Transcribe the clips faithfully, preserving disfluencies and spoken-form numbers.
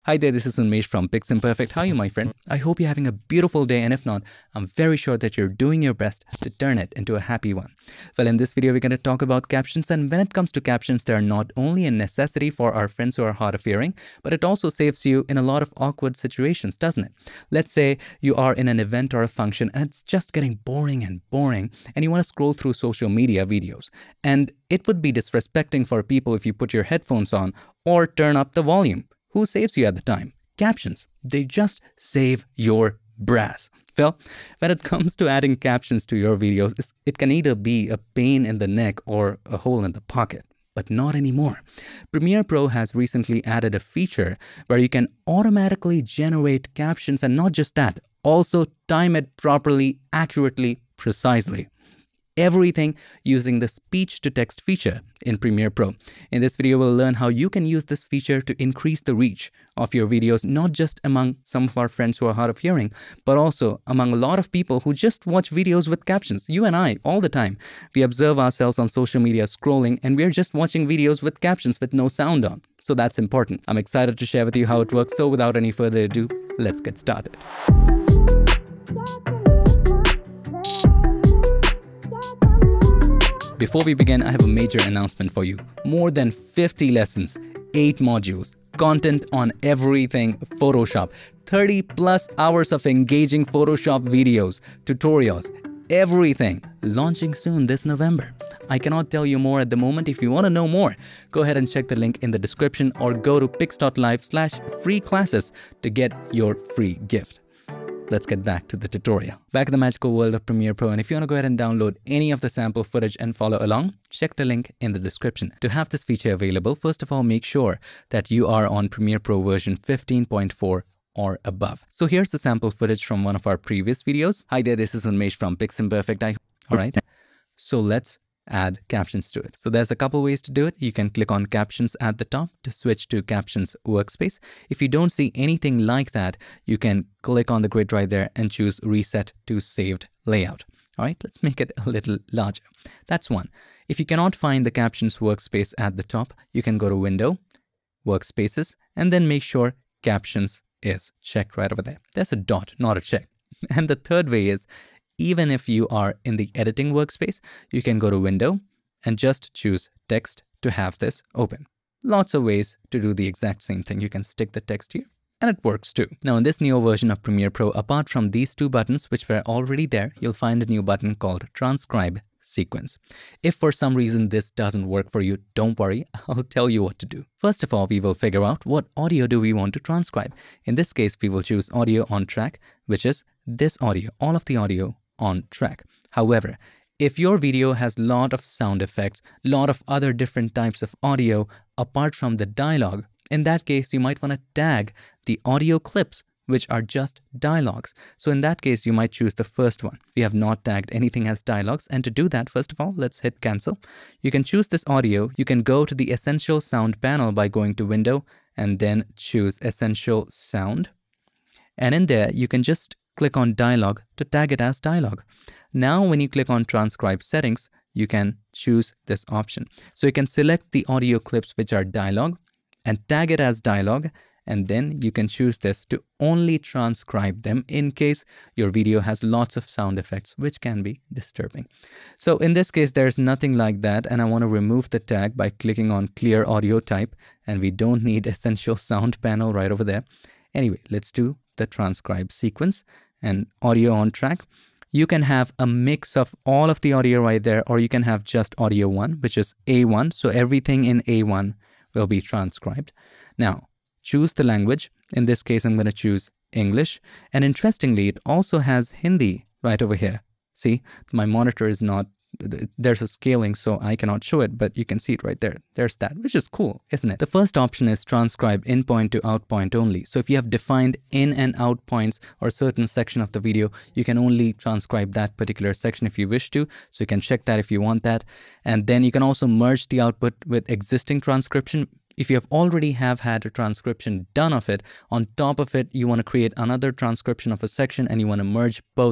Hi there, this is Unmesh from PiXimperfect. How are you, my friend? I hope you're having a beautiful day, and if not, I'm very sure that you're doing your best to turn it into a happy one. Well, in this video, we're going to talk about captions, and when it comes to captions, they're not only a necessity for our friends who are hard of hearing, but it also saves you in a lot of awkward situations, doesn't it? Let's say you are in an event or a function, and it's just getting boring and boring, and you want to scroll through social media videos, and it would be disrespecting for people if you put your headphones on or turn up the volume. Who saves you at the time? Captions. They just save your brass. Well, when it comes to adding captions to your videos, it can either be a pain in the neck or a hole in the pocket. But not anymore. Premiere Pro has recently added a feature where you can automatically generate captions, and not just that, also time it properly, accurately, precisely. Everything using the speech-to-text feature in Premiere Pro. In this video, we'll learn how you can use this feature to increase the reach of your videos, not just among some of our friends who are hard of hearing, but also among a lot of people who just watch videos with captions. You and I, all the time, we observe ourselves on social media scrolling, and we're just watching videos with captions with no sound on. So that's important. I'm excited to share with you how it works. So without any further ado, let's get started. Before we begin, I have a major announcement for you. More than fifty lessons, eight modules, content on everything Photoshop, thirty plus hours of engaging Photoshop videos, tutorials, everything launching soon this November. I cannot tell you more at the moment. If you want to know more, go ahead and check the link in the description or go to pix dot live slash free classes to get your free gift. Let's get back to the tutorial. Back in the magical world of Premiere Pro, and if you want to go ahead and download any of the sample footage and follow along, check the link in the description. To have this feature available, first of all, make sure that you are on Premiere Pro version fifteen point four or above. So here's the sample footage from one of our previous videos. Hi there, this is Unmesh from PiXimperfect. I all right. So let's add captions to it. So there's a couple ways to do it. You can click on Captions at the top to switch to Captions workspace. If you don't see anything like that, you can click on the grid right there and choose Reset to Saved Layout. All right, let's make it a little larger. That's one. If you cannot find the Captions workspace at the top, you can go to Window, Workspaces, and then make sure Captions is checked right over there. There's a dot, not a check. And the third way is, even if you are in the editing workspace, you can go to Window and just choose Text to have this open. Lots of ways to do the exact same thing. You can stick the text here and it works too. Now in this newer version of Premiere Pro, apart from these two buttons which were already there, you'll find a new button called Transcribe Sequence. If for some reason this doesn't work for you, don't worry, I'll tell you what to do. First of all, we will figure out what audio do we want to transcribe. In this case, we will choose audio on track, which is this audio, all of the audio on track. However, if your video has a lot of sound effects, a lot of other different types of audio apart from the dialogue, in that case, you might want to tag the audio clips which are just dialogues. So in that case, you might choose the first one. We have not tagged anything as dialogues, and to do that, first of all, let's hit cancel. You can choose this audio. You can go to the Essential Sound panel by going to Window and then choose Essential Sound. And in there, you can just click on dialogue to tag it as dialogue. Now, when you click on transcribe settings, you can choose this option. So you can select the audio clips which are dialogue and tag it as dialogue. And then you can choose this to only transcribe them in case your video has lots of sound effects, which can be disturbing. So in this case, there's nothing like that. And I want to remove the tag by clicking on clear audio type. And we don't need Essential Sound panel right over there. Anyway, let's do the transcribe sequence and audio on track. You can have a mix of all of the audio right there, or you can have just audio one, which is A one. So everything in A one will be transcribed. Now, choose the language. In this case, I'm going to choose English. And interestingly, it also has Hindi right over here. See, my monitor is not, there's a scaling, so I cannot show it, but you can see it right there. There's that, which is cool, isn't it? The first option is transcribe in point to out point only. So if you have defined in and out points or a certain section of the video, you can only transcribe that particular section if you wish to. So you can check that if you want that. And then you can also merge the output with existing transcription. If you have already have had a transcription done of it, on top of it, you want to create another transcription of a section and you want to merge both,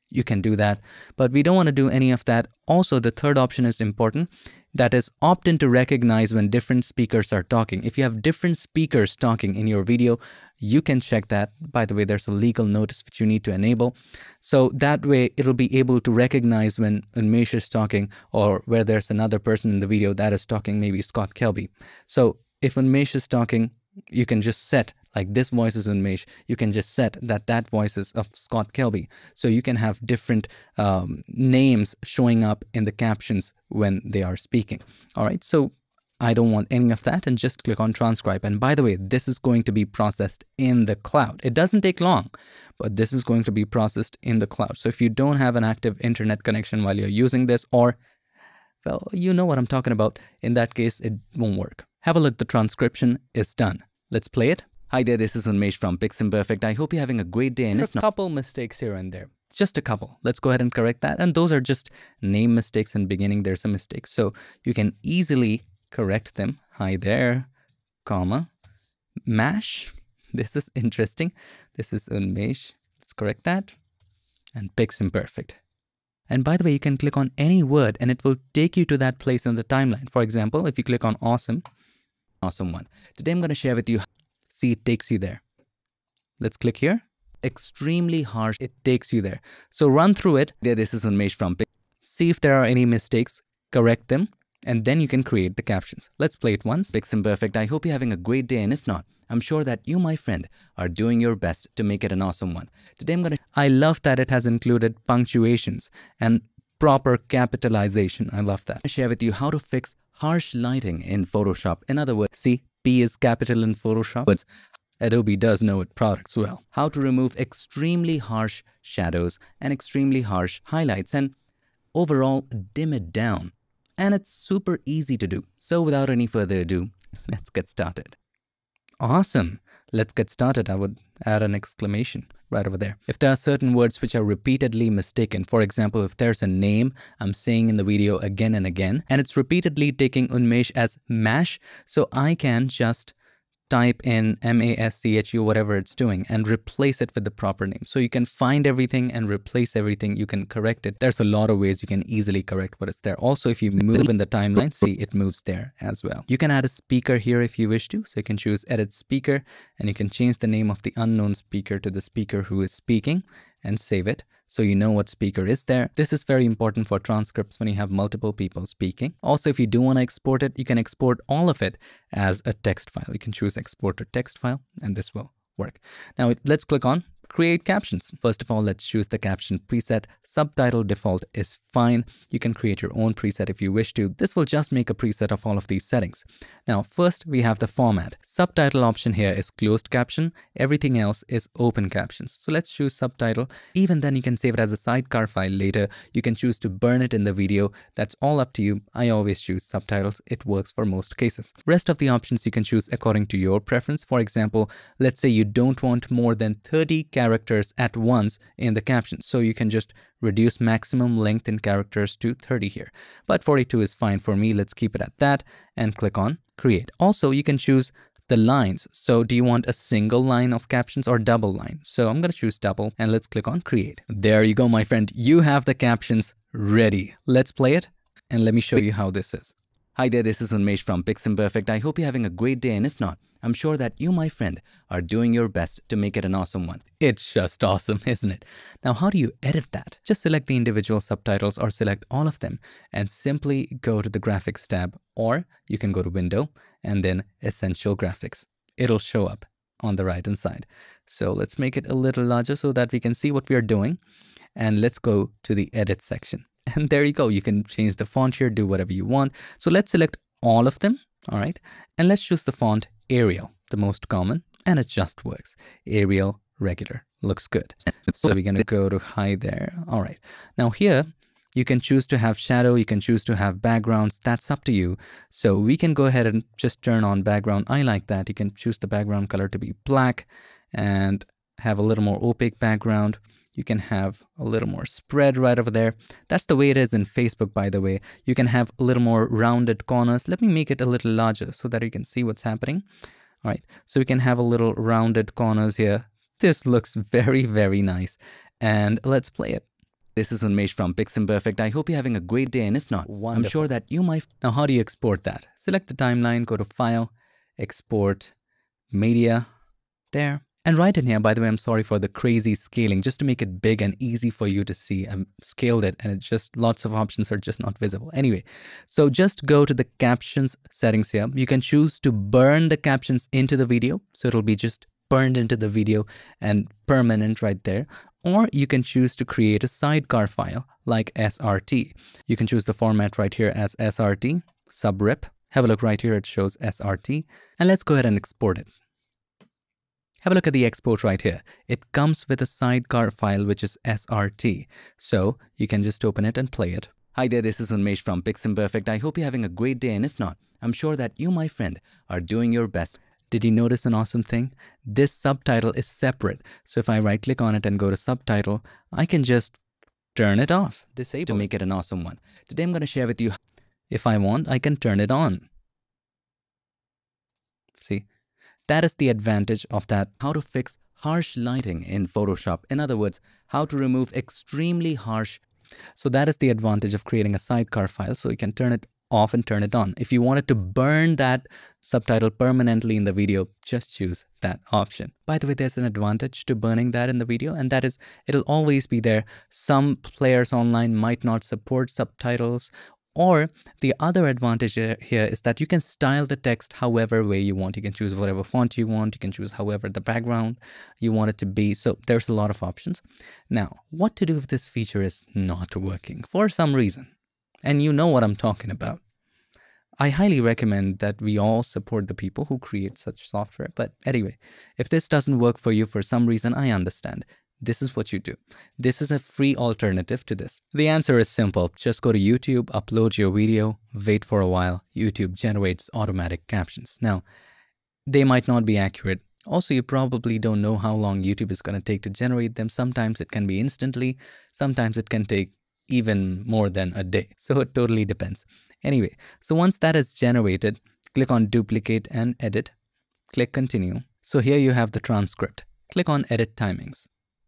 you can do that. But we don't want to do any of that. Also, the third option is important. That is opt in to recognize when different speakers are talking. If you have different speakers talking in your video, you can check that. By the way, there's a legal notice which you need to enable. So that way it'll be able to recognize when Unmesh is talking or where there's another person in the video that is talking, maybe Scott Kelby. So if Unmesh is talking, you can just set, like this voice is Unmesh, you can just set that that voice is of Scott Kelby. So you can have different um, names showing up in the captions when they are speaking. All right, so I don't want any of that and just click on transcribe. And by the way, this is going to be processed in the cloud. It doesn't take long, but this is going to be processed in the cloud. So if you don't have an active internet connection while you're using this, or, well, you know what I'm talking about, in that case, it won't work. Have a look, the transcription is done. Let's play it. Hi there, this is Unmesh from PiXimperfect. I hope you're having a great day. And if not, a couple mistakes here and there, just a couple. Let's go ahead and correct that. And those are just name mistakes in beginning. There's a mistake. So you can easily correct them. Hi there, comma, mash. This is interesting. This is Unmesh. Let's correct that. And PiXimperfect. And by the way, you can click on any word and it will take you to that place in the timeline. For example, if you click on awesome, awesome one. Today I'm going to share with you, see, it takes you there. Let's click here. Extremely harsh, it takes you there. So run through it. There, this is Unmesh from Pix. See if there are any mistakes, correct them, and then you can create the captions. Let's play it once. PiXimperfect, I hope you're having a great day, and if not, I'm sure that you, my friend, are doing your best to make it an awesome one. Today I'm gonna, I love that it has included punctuations and proper capitalization. I love that. I share with you how to fix harsh lighting in Photoshop. In other words, see, P is capital in Photoshop. But Adobe does know its products well. How to remove extremely harsh shadows and extremely harsh highlights and overall dim it down. And it's super easy to do. So without any further ado, let's get started. Awesome. Let's get started. I would add an exclamation right over there. If there are certain words which are repeatedly mistaken, for example, if there's a name I'm saying in the video again and again, and it's repeatedly taking Unmesh as mash, so I can just type in M A S C H U, whatever it's doing, and replace it with the proper name. So you can find everything and replace everything. You can correct it. There's a lot of ways you can easily correct what is there. Also, if you move in the timeline, see, it moves there as well. You can add a speaker here if you wish to. So you can choose edit speaker and you can change the name of the unknown speaker to the speaker who is speaking and save it. So you know what speaker is there. This is very important for transcripts when you have multiple people speaking. Also, if you do want to export it, you can export all of it as a text file. You can choose export to text file and this will work. Now let's click on create captions. First of all, let's choose the caption preset. Subtitle default is fine. You can create your own preset if you wish to. This will just make a preset of all of these settings. Now, first we have the format. Subtitle option here is closed caption. Everything else is open captions. So let's choose subtitle. Even then you can save it as a sidecar file later. You can choose to burn it in the video. That's all up to you. I always choose subtitles. It works for most cases. Rest of the options you can choose according to your preference. For example, let's say you don't want more than thirty characters at once in the caption. So you can just reduce maximum length in characters to thirty here. But forty-two is fine for me. Let's keep it at that and click on create. Also, you can choose the lines. So do you want a single line of captions or double line? So I'm going to choose double and let's click on create. There you go, my friend. You have the captions ready. Let's play it and let me show you how this is. Hi there, this is Unmesh from PiXimperfect. I hope you're having a great day, and if not, I'm sure that you, my friend, are doing your best to make it an awesome one. It's just awesome, isn't it? Now, how do you edit that? Just select the individual subtitles or select all of them and simply go to the graphics tab, or you can go to window and then essential graphics. It'll show up on the right hand side. So let's make it a little larger so that we can see what we are doing. And let's go to the edit section. And there you go. You can change the font here, do whatever you want. So let's select all of them. All right. And let's choose the font Arial, the most common, and it just works. Arial regular looks good. So we're going to go to high there. All right. Now here you can choose to have shadow. You can choose to have backgrounds. That's up to you. So we can go ahead and just turn on background. I like that. You can choose the background color to be black and have a little more opaque background. You can have a little more spread right over there. That's the way it is in Facebook, by the way. You can have a little more rounded corners. Let me make it a little larger so that you can see what's happening. All right, so we can have a little rounded corners here. This looks very, very nice. And let's play it. This is Unmesh from PiXimperfect. I hope you're having a great day, and if not, Wonderful. I'm sure that you might. Now, how do you export that? Select the timeline, go to File, Export, Media, there. And right in here, by the way, I'm sorry for the crazy scaling, just to make it big and easy for you to see. I've scaled it and it's just lots of options are just not visible. Anyway, so just go to the captions settings here. You can choose to burn the captions into the video. So it'll be just burned into the video and permanent right there. Or you can choose to create a sidecar file like S R T. You can choose the format right here as S R T, subrip. Have a look right here, it shows S R T. And let's go ahead and export it. Have a look at the export right here. It comes with a sidecar file, which is S R T. So you can just open it and play it. Hi there, this is Unmesh from PiXimperfect. I hope you're having a great day, and if not, I'm sure that you, my friend, are doing your best. Did you notice an awesome thing? This subtitle is separate. So if I right click on it and go to subtitle, I can just turn it off, disable to make it an awesome one. Today I'm going to share with you, if I want, I can turn it on. See? That is the advantage of that. How to fix harsh lighting in Photoshop. In other words, how to remove extremely harsh. So that is the advantage of creating a sidecar file. So you can turn it off and turn it on. If you wanted to burn that subtitle permanently in the video, just choose that option. By the way, there's an advantage to burning that in the video, and that is it'll always be there. Some players online might not support subtitles. Or the other advantage here is that you can style the text however way you want. You can choose whatever font you want. You can choose however the background you want it to be. So there's a lot of options. Now, what to do if this feature is not working for some reason? And you know what I'm talking about. I highly recommend that we all support the people who create such software. But anyway, if this doesn't work for you for some reason, I understand. This is what you do. This is a free alternative to this. The answer is simple. Just go to YouTube, upload your video, wait for a while. YouTube generates automatic captions. Now, they might not be accurate. Also, you probably don't know how long YouTube is going to take to generate them. Sometimes it can be instantly. Sometimes it can take even more than a day. So it totally depends. Anyway, so once that is generated, click on duplicate and edit. Click continue. So here you have the transcript. Click on edit timings.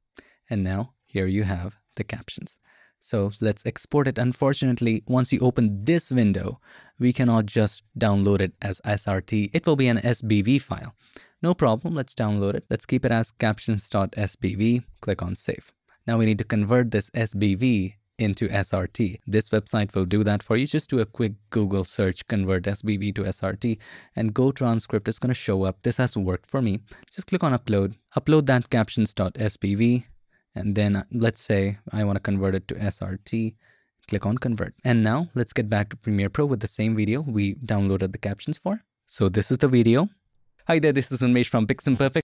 And now here you have the captions. So let's export it. Unfortunately, once you open this window, we cannot just download it as S R T. It will be an S B V file. No problem. Let's download it. Let's keep it as captions dot S B V. Click on save. Now we need to convert this S B V into S R T. This website will do that for you. Just do a quick Google search, convert S B V to S R T, and Go Transcript is going to show up. This has worked for me. Just click on upload. Upload that captions dot S B V. And then let's say I want to convert it to S R T. Click on convert. And now let's get back to Premiere Pro with the same video we downloaded the captions for. So this is the video. Hi there, this is Unmesh from PiXimperfect.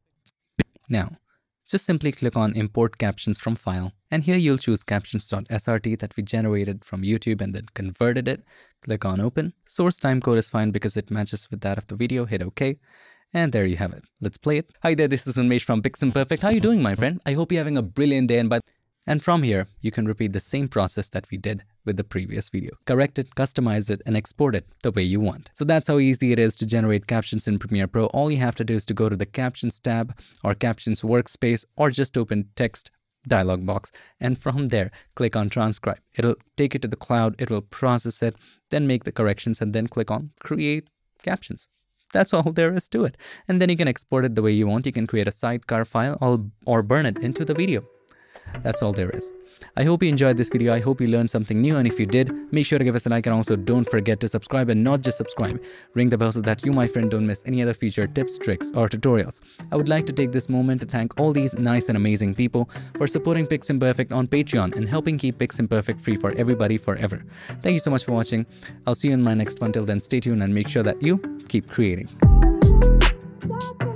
Now, just simply click on import captions from file. And here you'll choose captions dot S R T that we generated from YouTube and then converted it. Click on open. Source timecode is fine because it matches with that of the video. Hit OK. And there you have it. Let's play it. Hi there, this is Unmesh from PiXimperfect. How are you doing, my friend? I hope you're having a brilliant day. And, by and from here, you can repeat the same process that we did with the previous video. Correct it, customize it, and export it the way you want. So that's how easy it is to generate captions in Premiere Pro. All you have to do is to go to the Captions tab or Captions workspace, or just open text dialog box. And from there, click on Transcribe. It'll take it to the cloud. It will process it, then make the corrections, and then click on Create Captions. That's all there is to it. And then you can export it the way you want. You can create a sidecar file or, or burn it into the video. That's all there is. I hope you enjoyed this video. I hope you learned something new. And if you did, make sure to give us a like, and also don't forget to subscribe, and not just subscribe. Ring the bell so that you, my friend, don't miss any other future tips, tricks, or tutorials. I would like to take this moment to thank all these nice and amazing people for supporting PiXimperfect on Patreon and helping keep PiXimperfect free for everybody forever. Thank you so much for watching. I'll see you in my next one. Till then, stay tuned and make sure that you keep creating.